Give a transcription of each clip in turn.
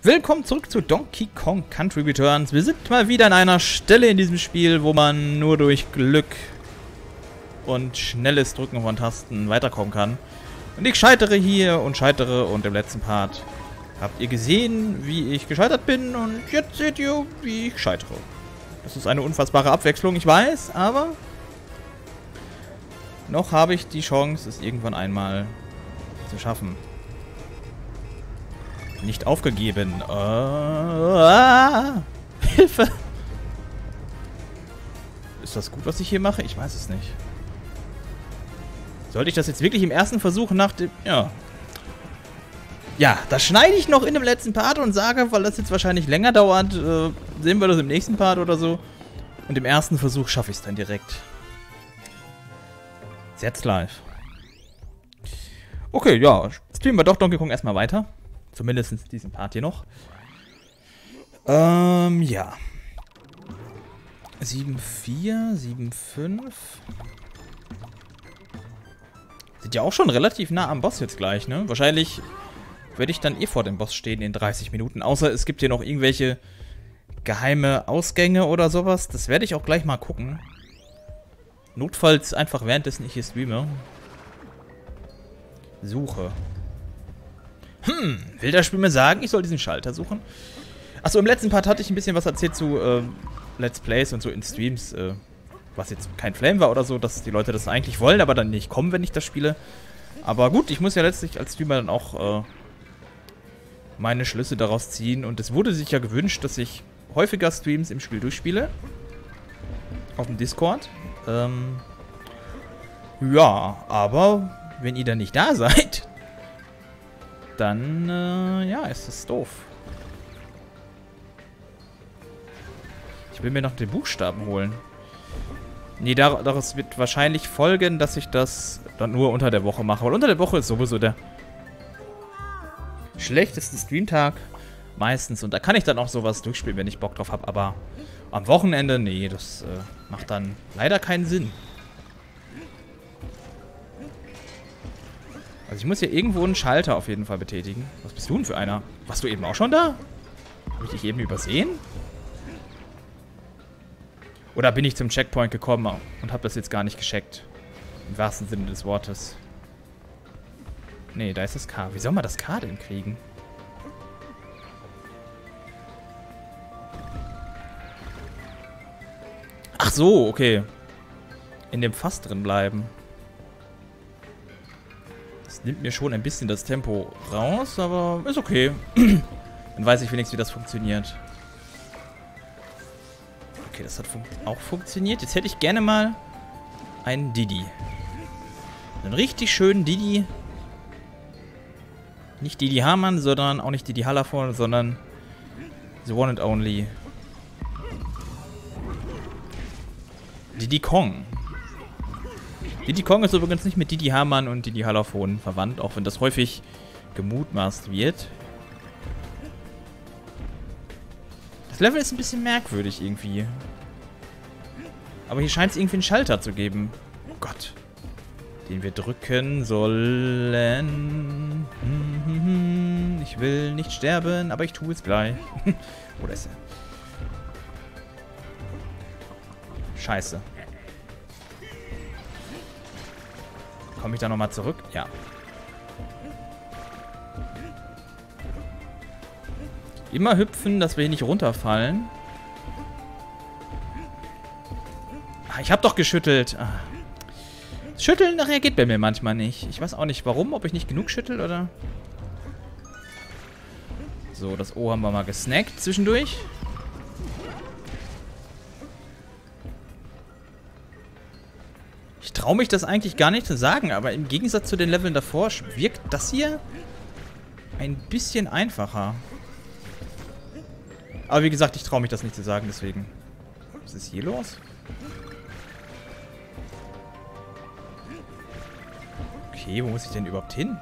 Willkommen zurück zu Donkey Kong Country Returns. Wir sind mal wieder an einer Stelle in diesem Spiel, wo man nur durch Glück und schnelles Drücken von Tasten weiterkommen kann. Und ich scheitere hier und scheitere, und im letzten Part habt ihr gesehen, wie ich gescheitert bin, und jetzt seht ihr, wie ich scheitere. Das ist eine unfassbare Abwechslung, ich weiß, aber noch habe ich die Chance, es irgendwann einmal zu schaffen. Nicht aufgegeben. Hilfe! Ist das gut, was ich hier mache? Ich weiß es nicht. Sollte ich das jetzt wirklich im ersten Versuch nach dem... Ja. Ja, das schneide ich noch in dem letzten Part und sage, weil das jetzt wahrscheinlich länger dauert, sehen wir das im nächsten Part oder so. Und im ersten Versuch schaffe ich es dann direkt. Jetzt live. Okay, ja. Streamen wir doch Donkey Kong erstmal weiter. Zumindest diesen Part hier noch. Ja. 7,4, 7,5. Sind ja auch schon relativ nah am Boss jetzt gleich, ne? Wahrscheinlich werde ich dann eh vor dem Boss stehen in 30 Minuten. Außer es gibt hier noch irgendwelche geheime Ausgänge oder sowas. Das werde ich auch gleich mal gucken. Notfalls einfach währenddessen ich hier streame. Suche. Will das Spiel mir sagen, ich soll diesen Schalter suchen? Achso, im letzten Part hatte ich ein bisschen was erzählt zu Let's Plays und so in Streams, was jetzt kein Flame war oder so, dass die Leute das eigentlich wollen, aber dann nicht kommen, wenn ich das spiele. Aber gut, ich muss ja letztlich als Streamer dann auch meine Schlüsse daraus ziehen, und es wurde sich ja gewünscht, dass ich häufiger Streams im Spiel durchspiele. Auf dem Discord. Ja, aber wenn ihr dann nicht da seid, dann, ja, ist das doof. Ich will mir noch den Buchstaben holen. Nee, daraus wird wahrscheinlich folgen, dass ich das dann nur unter der Woche mache. Weil unter der Woche ist sowieso der schlechteste Streamtag meistens. Und da kann ich dann auch sowas durchspielen, wenn ich Bock drauf habe. Aber am Wochenende, nee, das macht dann leider keinen Sinn. Also ich muss hier irgendwo einen Schalter auf jeden Fall betätigen. Was bist du denn für einer? Warst du eben auch schon da? Habe ich dich eben übersehen? Oder bin ich zum Checkpoint gekommen und habe das jetzt gar nicht gecheckt? Im wahrsten Sinne des Wortes. Nee, da ist das K. Wie soll man das K denn kriegen? Ach so, okay. In dem Fass drin bleiben. Das nimmt mir schon ein bisschen das Tempo raus, aber ist okay. Dann weiß ich wenigstens, wie das funktioniert. Okay, das hat auch funktioniert. Jetzt hätte ich gerne mal einen Diddy. Einen richtig schönen Diddy. Nicht Didi Hamann, sondern auch nicht Didi Hallervorden, sondern the one and only Diddy Kong. Diddy Kong ist übrigens nicht mit Didi Hamann und Didi Hallervorden verwandt, auch wenn das häufig gemutmaßt wird. Das Level ist ein bisschen merkwürdig irgendwie. Aber hier scheint es irgendwie einen Schalter zu geben. Oh Gott. Den wir drücken sollen. Ich will nicht sterben, aber ich tue es gleich. Oder ist er? Scheiße. Komme ich da nochmal zurück? Ja. Immer hüpfen, dass wir hier nicht runterfallen. Ah, ich habe doch geschüttelt. Ah. Schütteln reagiert bei mir manchmal nicht. Ich weiß auch nicht warum, ob ich nicht genug schüttel oder... So, das O haben wir mal gesnackt zwischendurch. Ich traue mich das eigentlich gar nicht zu sagen, aber im Gegensatz zu den Leveln davor wirkt das hier ein bisschen einfacher. Aber wie gesagt, ich traue mich das nicht zu sagen, deswegen. Was ist hier los? Okay, wo muss ich denn überhaupt hin?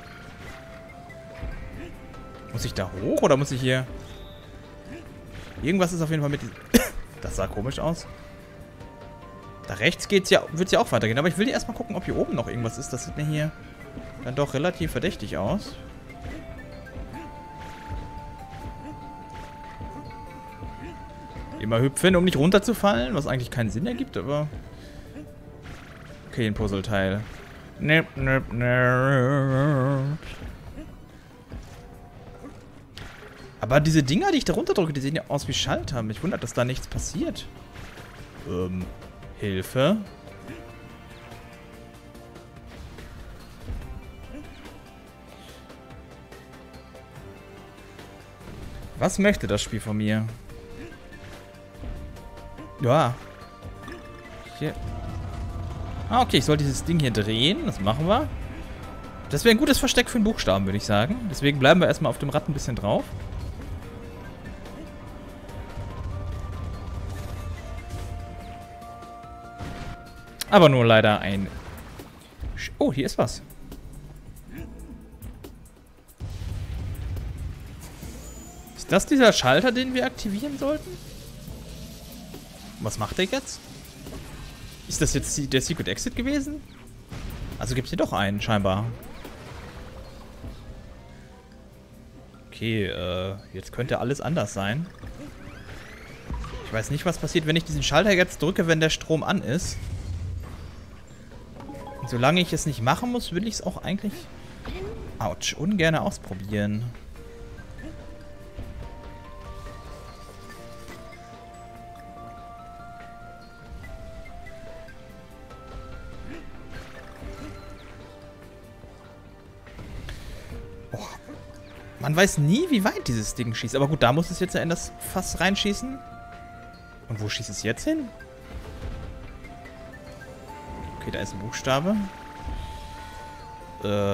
Muss ich da hoch oder muss ich hier... Irgendwas ist auf jeden Fall mit... Das sah komisch aus. Da rechts wird es ja auch weitergehen. Aber ich will erstmal gucken, ob hier oben noch irgendwas ist. Das sieht mir hier dann doch relativ verdächtig aus. Immer hüpfen, um nicht runterzufallen, was eigentlich keinen Sinn ergibt, aber... Okay, ein Puzzleteil. Nip, nip, nip. Aber diese Dinger, die ich da runterdrücke, die sehen ja aus wie Schalter. Mich wundert, dass da nichts passiert. Hilfe. Was möchte das Spiel von mir? Ja. Hier. Ah, okay, ich soll dieses Ding hier drehen. Das machen wir. Das wäre ein gutes Versteck für einen Buchstaben, würde ich sagen. Deswegen bleiben wir erstmal auf dem Rad ein bisschen drauf. Aber nur leider ein... Oh, hier ist was. Ist das dieser Schalter, den wir aktivieren sollten? Was macht der jetzt? Ist das jetzt der Secret Exit gewesen? Also gibt es hier doch einen, scheinbar. Okay, jetzt könnte alles anders sein. Ich weiß nicht, was passiert, wenn ich diesen Schalter jetzt drücke, wenn der Strom an ist. Und solange ich es nicht machen muss, will ich es auch eigentlich... Autsch, ungern ausprobieren. Man weiß nie, wie weit dieses Ding schießt. Aber gut, da muss es jetzt ja in das Fass reinschießen. Und wo schießt es jetzt hin? Okay, da ist ein Buchstabe. Der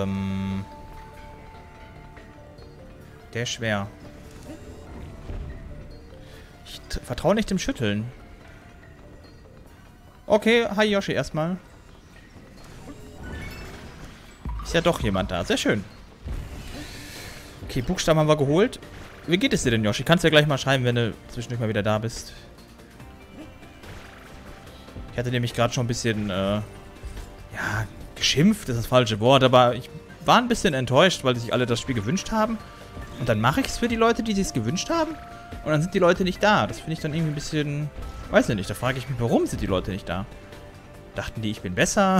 ist schwer. Ich vertraue nicht dem Schütteln. Okay, hi Yoshi erstmal. Ist ja doch jemand da. Sehr schön. Okay, Buchstaben haben wir geholt. Wie geht es dir denn, Yoshi? Kannst du ja gleich mal schreiben, wenn du zwischendurch mal wieder da bist. Ich hatte nämlich gerade schon ein bisschen, ja, geschimpft, das ist das falsche Wort, aber ich war ein bisschen enttäuscht, weil sich alle das Spiel gewünscht haben. Und dann mache ich es für die Leute, die sich es gewünscht haben. Und dann sind die Leute nicht da. Das finde ich dann irgendwie ein bisschen, weiß ich nicht, da frage ich mich, warum sind die Leute nicht da? Dachten die, ich bin besser?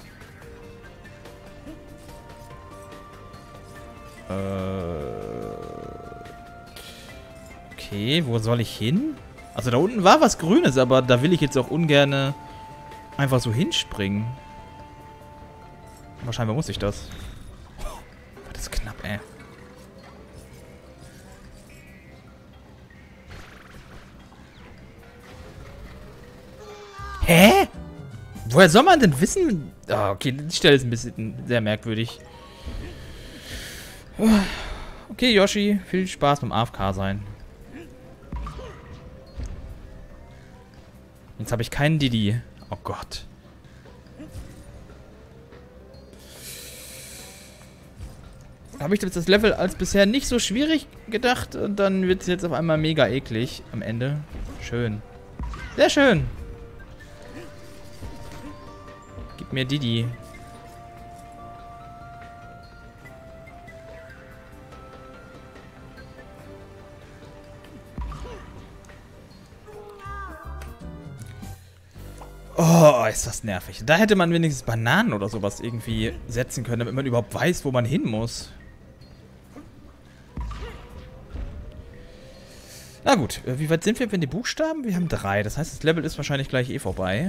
Okay, wo soll ich hin? Also da unten war was Grünes, aber da will ich jetzt auch ungern einfach so hinspringen. Aber scheinbar muss ich das. Oh, das ist knapp, ey. Hä? Woher soll man denn wissen? Ah, okay, die Stelle ist ein bisschen sehr merkwürdig. Okay, Yoshi, viel Spaß beim AFK sein. Jetzt habe ich keinen Didi. Oh Gott. Habe ich das Level als bisher nicht so schwierig gedacht und dann wird es jetzt auf einmal mega eklig am Ende. Schön. Sehr schön. Gib mir Didi. Oh, ist das nervig. Da hätte man wenigstens Bananen oder sowas irgendwie setzen können, damit man überhaupt weiß, wo man hin muss. Na gut, wie weit sind wir mit den Buchstaben? Wir haben 3. Das heißt, das Level ist wahrscheinlich gleich eh vorbei.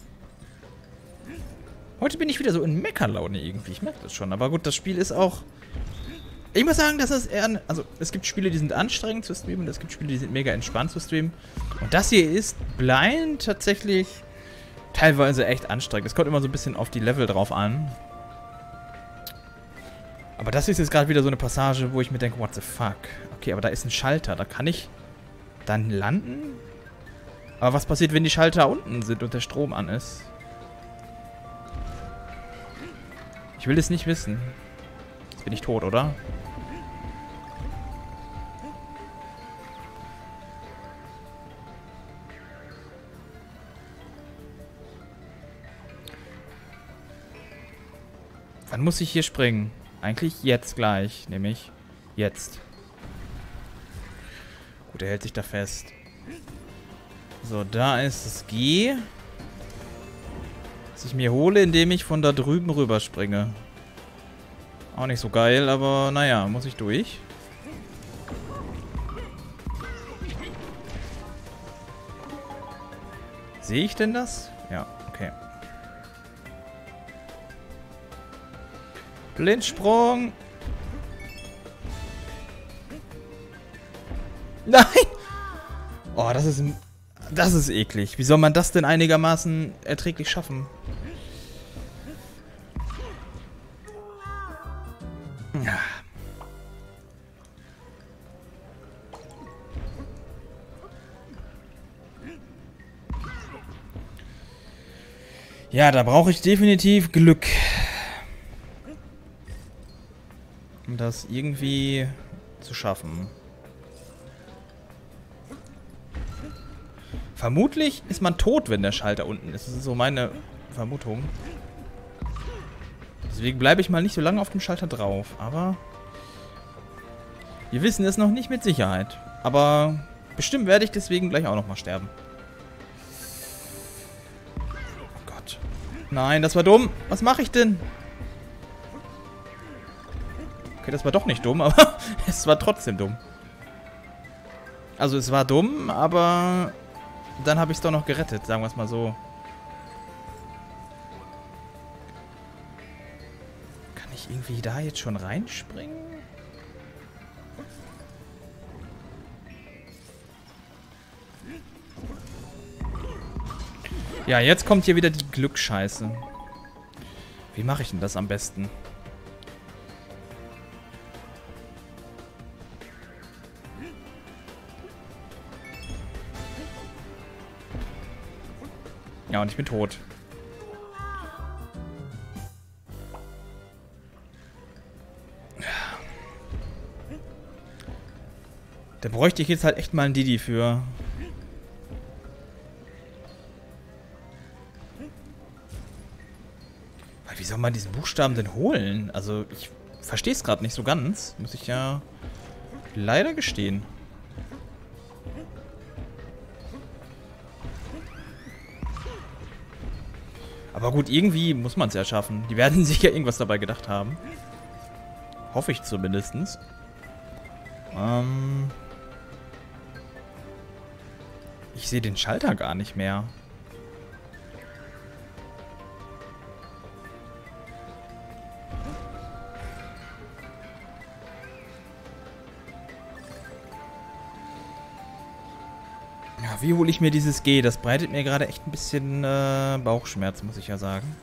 Heute bin ich wieder so in Meckerlaune irgendwie. Ich merke das schon. Aber gut, das Spiel ist auch... Ich muss sagen, das ist eher... Also, es gibt Spiele, die sind anstrengend zu streamen. Und es gibt Spiele, die sind mega entspannt zu streamen. Und das hier ist blind tatsächlich... teilweise echt anstrengend. Es kommt immer so ein bisschen auf die Level drauf an. Aber das ist jetzt gerade wieder so eine Passage, wo ich mir denke, what the fuck? Okay, aber da ist ein Schalter. Da kann ich dann landen? Aber was passiert, wenn die Schalter unten sind und der Strom an ist? Ich will es nicht wissen. Jetzt bin ich tot, oder? Wann muss ich hier springen? Eigentlich jetzt gleich, nämlich jetzt. Gut, er hält sich da fest. So, da ist das G. Das ich mir hole, indem ich von da drüben rüberspringe. Auch nicht so geil, aber naja, muss ich durch. Sehe ich denn das? Ja, okay. Blindsprung. Nein! Oh, das ist eklig. Wie soll man das denn einigermaßen erträglich schaffen? Ja. Ja, da brauche ich definitiv Glück. Um das irgendwie zu schaffen. Vermutlich ist man tot, wenn der Schalter unten ist. Das ist so meine Vermutung. Deswegen bleibe ich mal nicht so lange auf dem Schalter drauf. Aber wir wissen es noch nicht mit Sicherheit. Aber bestimmt werde ich deswegen gleich auch nochmal sterben. Oh Gott. Nein, das war dumm. Was mache ich denn? Okay, das war doch nicht dumm, aber es war trotzdem dumm. Also es war dumm, aber dann habe ich es doch noch gerettet, sagen wir es mal so. Kann ich irgendwie da jetzt schon reinspringen? Ja, jetzt kommt hier wieder die Glücksscheiße. Wie mache ich denn das am besten? Ja, und ich bin tot. Da bräuchte ich jetzt halt echt mal einen Didi für. Weil wie soll man diesen Buchstaben denn holen? Also, ich verstehe es gerade nicht so ganz. Muss ich ja leider gestehen. Aber gut, irgendwie muss man es ja schaffen. Die werden sich ja irgendwas dabei gedacht haben. Hoffe ich zumindest. Ich sehe den Schalter gar nicht mehr. Ja, wie hole ich mir dieses G? Das bereitet mir gerade echt ein bisschen Bauchschmerz, muss ich ja sagen.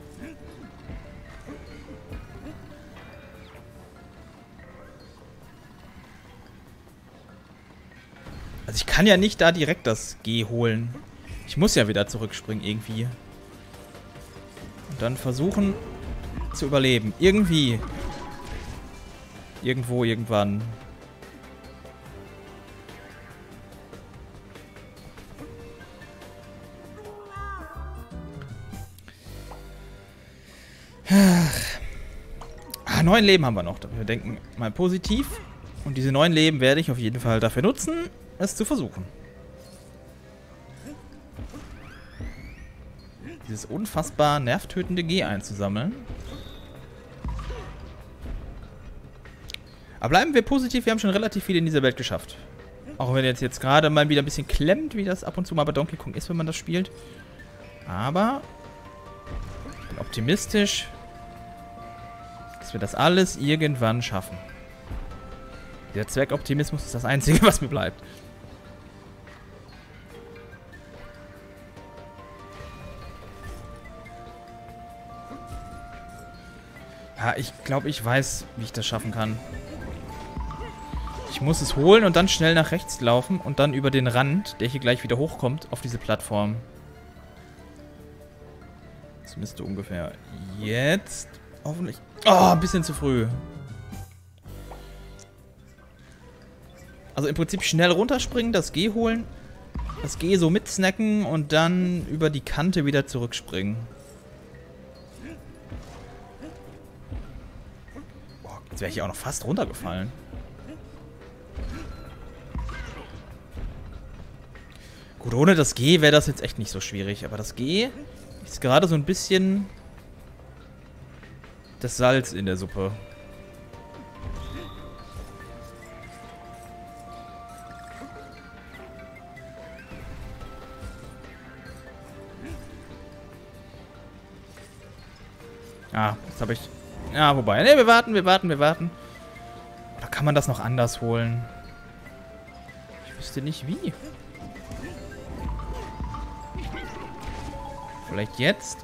Also ich kann ja nicht da direkt das G holen. Ich muss ja wieder zurückspringen irgendwie. Und dann versuchen zu überleben. Irgendwie. Irgendwo, irgendwann. Ah, 9 Leben haben wir noch. Wir denken mal positiv. Und diese 9 Leben werde ich auf jeden Fall dafür nutzen, es zu versuchen. Dieses unfassbar nervtötende G einzusammeln. Aber bleiben wir positiv, wir haben schon relativ viel in dieser Welt geschafft. Auch wenn jetzt gerade mal wieder ein bisschen klemmt, wie das ab und zu mal bei Donkey Kong ist, wenn man das spielt. Aber ich bin optimistisch, dass wir das alles irgendwann schaffen. Der Zweckoptimismus ist das Einzige, was mir bleibt. Ja, ich glaube, ich weiß, wie ich das schaffen kann. Ich muss es holen und dann schnell nach rechts laufen und dann über den Rand, der hier gleich wieder hochkommt, auf diese Plattform. Das müsste ungefähr jetzt hoffentlich... Oh, ein bisschen zu früh. Also im Prinzip schnell runterspringen, das G holen, das G so mitsnacken und dann über die Kante wieder zurückspringen. Boah, jetzt wäre ich auch noch fast runtergefallen. Gut, ohne das G wäre das jetzt echt nicht so schwierig. Aber das G ist gerade so ein bisschen das Salz in der Suppe. Ah, jetzt habe ich... Ja, wobei. Ne, wir warten. Oder kann man das noch anders holen? Ich wüsste nicht wie. Vielleicht jetzt?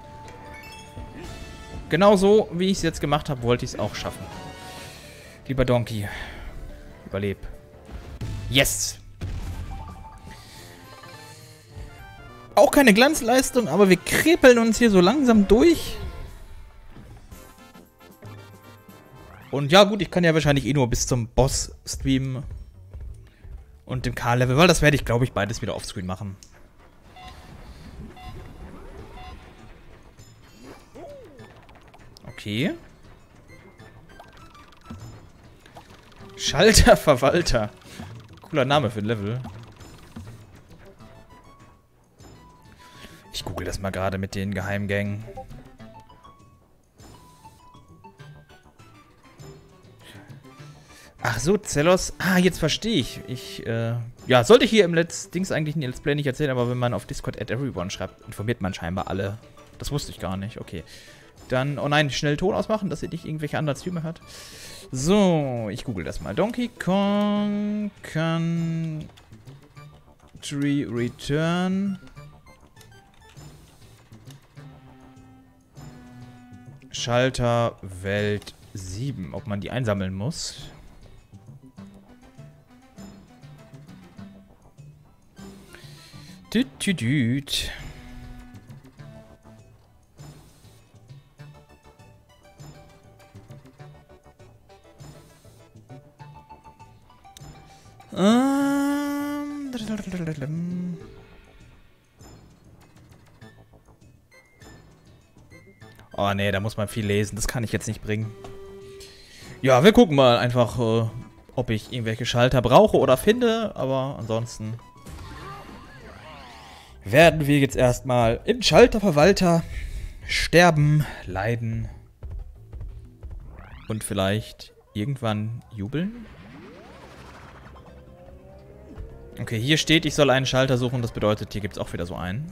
Genau so, wie ich es jetzt gemacht habe, wollte ich es auch schaffen. Lieber Donkey. Überleb. Yes! Auch keine Glanzleistung, aber wir krepeln uns hier so langsam durch. Und ja gut, ich kann ja wahrscheinlich eh nur bis zum Boss streamen. Und dem K-Level, weil das werde ich, glaube ich, beides wieder offscreen machen. Okay. Schalterverwalter. Cooler Name für ein Level. Ich google das mal gerade mit den Geheimgängen. Ach so, Zelos. Ah, jetzt verstehe ich. Ja, sollte ich hier im Dings eigentlich in Let's Play nicht erzählen, aber wenn man auf Discord @everyone schreibt, informiert man scheinbar alle. Das wusste ich gar nicht. Okay. Dann, oh nein, schnell Ton ausmachen, dass ihr nicht irgendwelche anderen Streamer hört. So, ich google das mal. Donkey Kong Country Return. Schalter Welt 7. Ob man die einsammeln muss. Düt. Oh nee, da muss man viel lesen. Das kann ich jetzt nicht bringen. Ja, wir gucken mal einfach, ob ich irgendwelche Schalter brauche oder finde. Aber ansonsten werden wir jetzt erstmal im Schalterverwalter sterben, leiden und vielleicht irgendwann jubeln. Okay, hier steht, ich soll einen Schalter suchen. Das bedeutet, hier gibt es auch wieder so einen.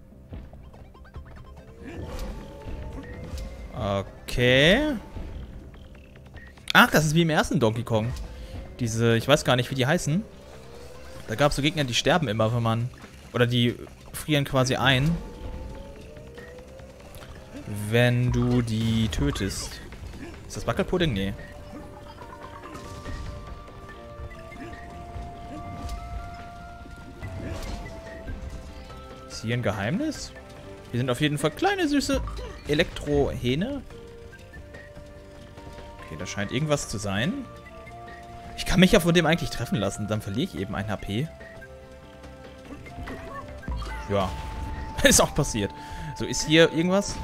Okay. Ach, das ist wie im ersten Donkey Kong. Diese, ich weiß gar nicht, wie die heißen. Da gab es so Gegner, die sterben immer, wenn man... Oder die frieren quasi ein. Wenn du die tötest. Ist das Wackelpudding? Nee. Ist hier ein Geheimnis? Hier sind auf jeden Fall kleine, süße Elektrohähne. Okay, da scheint irgendwas zu sein. Ich kann mich ja von dem eigentlich treffen lassen. Dann verliere ich eben ein HP. Ja. Ist auch passiert. So, ist hier irgendwas?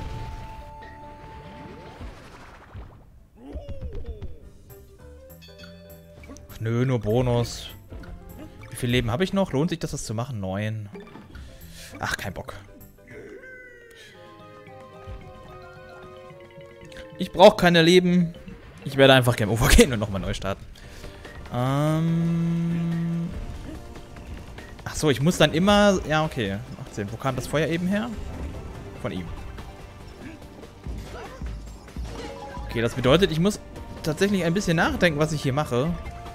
Ach, nö, nur Bonus. Wie viel Leben habe ich noch? Lohnt sich das zu machen? 9. Ach, kein Bock. Ich brauche keine Leben. Ich werde einfach Game Over gehen und nochmal neu starten. Ach so, ich muss dann immer... Ja, okay. 18. Wo kam das Feuer eben her? Von ihm. Okay, das bedeutet, ich muss tatsächlich ein bisschen nachdenken, was ich hier mache.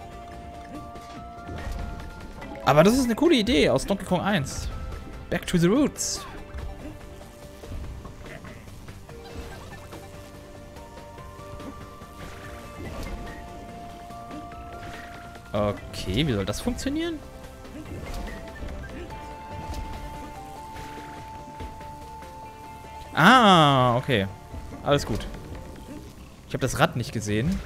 Aber das ist eine coole Idee aus Donkey Kong 1. Back to the roots. Okay, wie soll das funktionieren? Ah, okay. Alles gut. Ich habe das Rad nicht gesehen.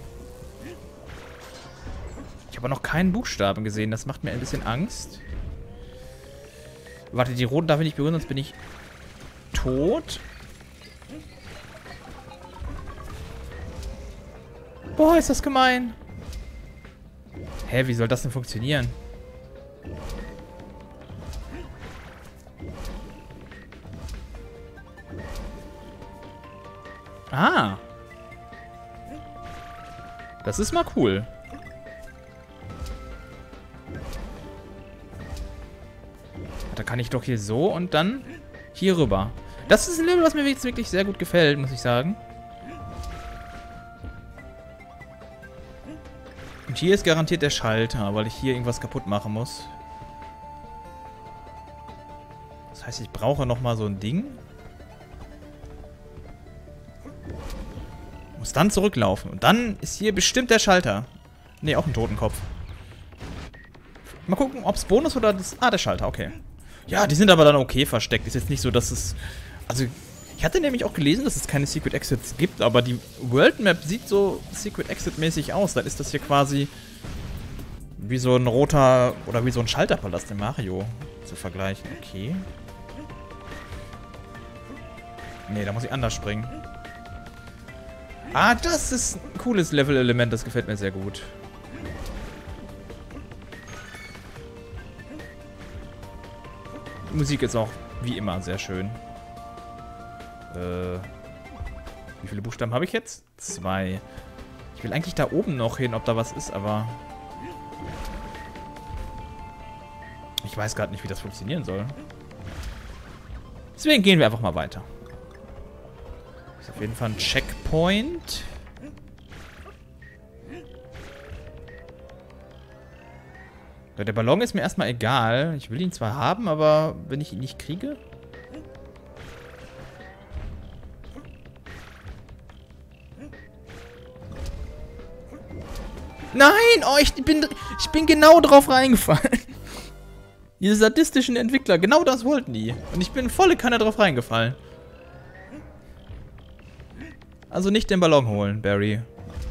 Ich habe noch keinen Buchstaben gesehen. Das macht mir ein bisschen Angst. Warte, die roten darf ich nicht berühren, sonst bin ich tot. Boah, ist das gemein. Hä, wie soll das denn funktionieren? Ah. Das ist mal cool. Da kann ich doch hier so und dann hier rüber. Das ist ein Level, was mir jetzt wirklich sehr gut gefällt, muss ich sagen. Und hier ist garantiert der Schalter, weil ich hier irgendwas kaputt machen muss. Das heißt, ich brauche nochmal so ein Ding. Muss dann zurücklaufen. Und dann ist hier bestimmt der Schalter. Ne, auch ein Totenkopf. Mal gucken, ob es Bonus oder das... Ah, der Schalter, okay. Ja, die sind aber dann okay versteckt. Ist jetzt nicht so, dass es... Also, ich hatte nämlich auch gelesen, dass es keine Secret Exits gibt, aber die World Map sieht so Secret Exit-mäßig aus. Dann ist das hier quasi wie so ein roter... Oder wie so ein Schalterpalast in Mario zu vergleichen. Okay. Nee, da muss ich anders springen. Ah, das ist ein cooles Level-Element. Das gefällt mir sehr gut. Die Musik ist auch, wie immer, sehr schön. Wie viele Buchstaben habe ich jetzt? 2. Ich will eigentlich da oben noch hin, ob da was ist, aber... Ich weiß gerade nicht, wie das funktionieren soll. Deswegen gehen wir einfach mal weiter. Ist auf jeden Fall ein Checkpoint. Ja, der Ballon ist mir erstmal egal. Ich will ihn zwar haben, aber wenn ich ihn nicht kriege... Nein! Oh, ich bin genau drauf reingefallen. Diese sadistischen Entwickler, genau das wollten die. Und ich bin volle Kanne drauf reingefallen. Also nicht den Ballon holen, Barry.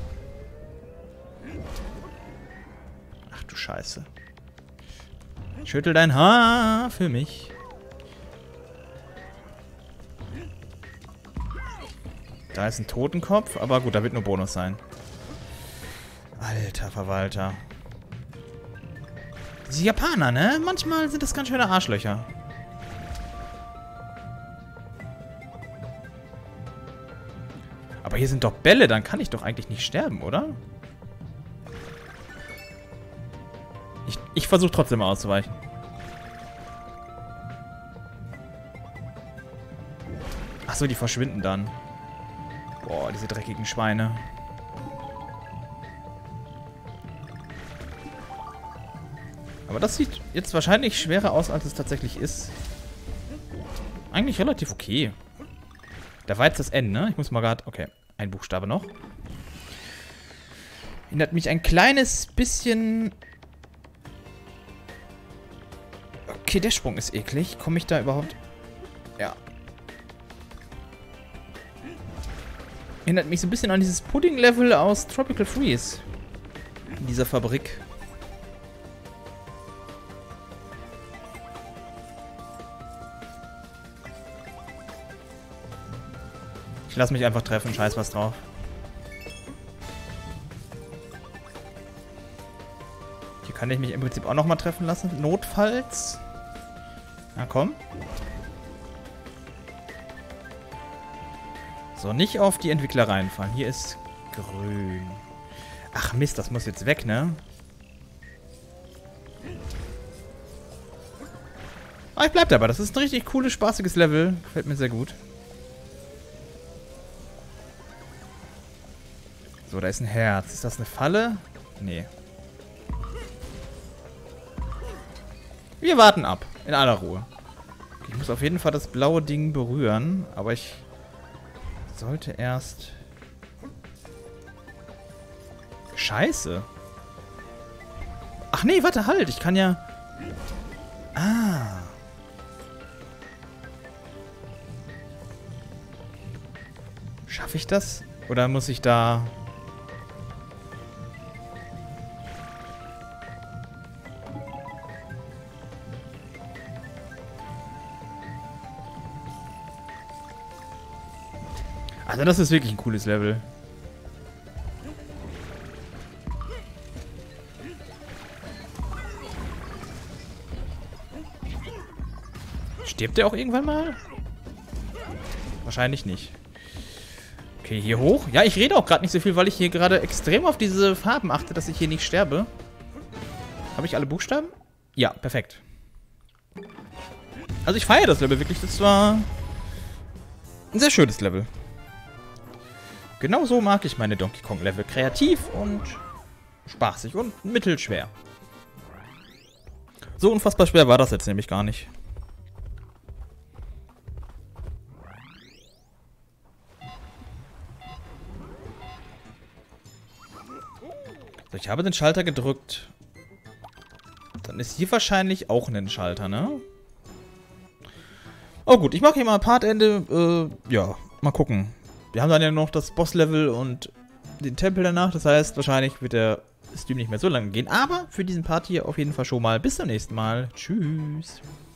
Ach du Scheiße. Schüttel dein Haar für mich. Da ist ein Totenkopf, aber gut, da wird nur Bonus sein. Alter Verwalter. Diese Japaner, ne? Manchmal sind das ganz schöne Arschlöcher. Aber hier sind doch Bälle, dann kann ich doch eigentlich nicht sterben, oder? Ich versuche trotzdem mal auszuweichen. Achso, die verschwinden dann. Boah, diese dreckigen Schweine. Aber das sieht jetzt wahrscheinlich schwerer aus, als es tatsächlich ist. Eigentlich relativ okay. Da war jetzt das N, ne? Ich muss mal gerade... Okay, ein Buchstabe noch. Erinnert mich ein kleines bisschen... Okay, der Sprung ist eklig. Komme ich da überhaupt... Ja. Erinnert mich so ein bisschen an dieses Pudding-Level aus Tropical Freeze. In dieser Fabrik. Ich lasse mich einfach treffen, scheiß was drauf. Hier kann ich mich im Prinzip auch nochmal treffen lassen, notfalls. Na komm. So, nicht auf die Entwickler reinfallen. Hier ist grün. Ach Mist, das muss jetzt weg, ne? Ah, ich bleib dabei. Das ist ein richtig cooles, spaßiges Level. Gefällt mir sehr gut. So, da ist ein Herz. Ist das eine Falle? Nee. Wir warten ab. In aller Ruhe. Ich muss auf jeden Fall das blaue Ding berühren. Aber ich sollte erst... Scheiße. Ach nee, warte, halt. Ich kann ja... Ah. Schaffe ich das? Oder muss ich da... Also das ist wirklich ein cooles Level. Stirbt der auch irgendwann mal? Wahrscheinlich nicht. Okay, hier hoch. Ja, ich rede auch gerade nicht so viel, weil ich hier gerade extrem auf diese Farben achte, dass ich hier nicht sterbe. Habe ich alle Buchstaben? Ja, perfekt. Also ich feiere das Level wirklich. Das war ein sehr schönes Level. Genau so mag ich meine Donkey Kong Level. Kreativ und spaßig und mittelschwer. So unfassbar schwer war das jetzt nämlich gar nicht. So, ich habe den Schalter gedrückt. Dann ist hier wahrscheinlich auch ein Schalter, ne? Oh gut, ich mache hier mal Partende. Ja, mal gucken. Wir haben dann ja noch das Bosslevel und den Tempel danach. Das heißt, wahrscheinlich wird der Stream nicht mehr so lange gehen. Aber für diesen Part hier auf jeden Fall schon mal. Bis zum nächsten Mal. Tschüss.